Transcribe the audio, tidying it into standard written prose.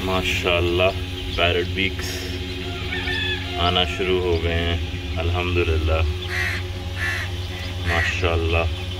माशाल्लाह parrot beaks आना शुरू हो गए हैं, अल्हम्दुलिल्लाह माशाल्लाह।